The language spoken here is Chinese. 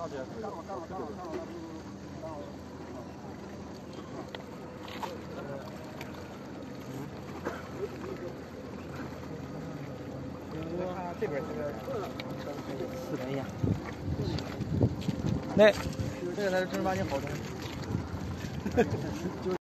这边400呀。这个才是正儿八经好东西。